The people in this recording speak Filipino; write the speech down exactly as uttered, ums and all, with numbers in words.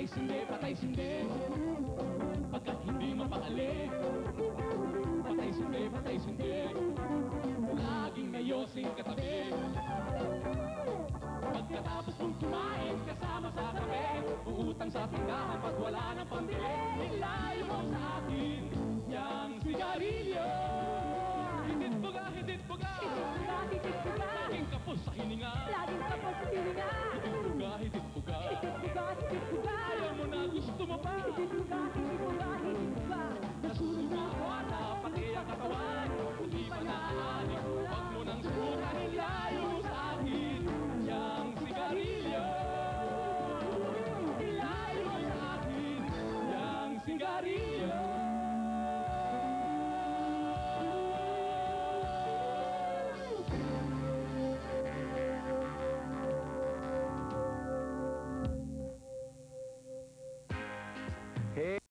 Patay sindi, patay sindi, pagkat hindi mapakali. Patay sindi, patay sindi, laging may yosing katabi. Pagkatapos mong kumain kasama sa kape, uutang sa tindahan pag wala ng pambili. Ilayo mo sa akin yang sigarilyo. Hidit buga, hidit buga, Hidit buga, hidit buga, laging kapos sa hininga.